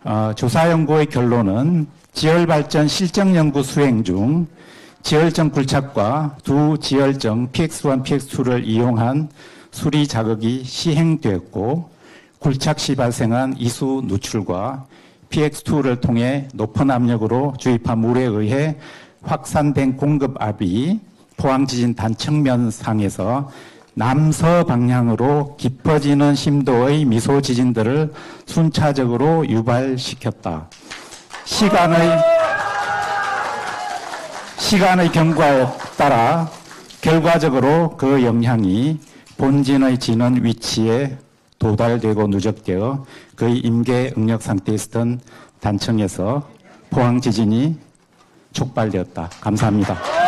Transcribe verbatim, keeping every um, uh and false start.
어, 조사연구의 결론은 지열발전 실정연구 수행 중 지열정 굴착과 두 지열정 피엑스 원, 피엑스 투를 이용한 수리 작업이 시행되었고 굴착 시 발생한 이수 누출과 피엑스 투를 통해 높은 압력으로 주입한 물에 의해 확산된 공급압이 포항지진 단측면상에서 남서 방향으로 깊어지는 심도의 미소 지진들을 순차적으로 유발시켰다. 시간의 시간의 경과에 따라 결과적으로 그 영향이 본진의 진원 위치에 도달되고 누적되어 거의 임계 응력 상태에 있었던 단층에서 포항 지진이 촉발되었다. 감사합니다.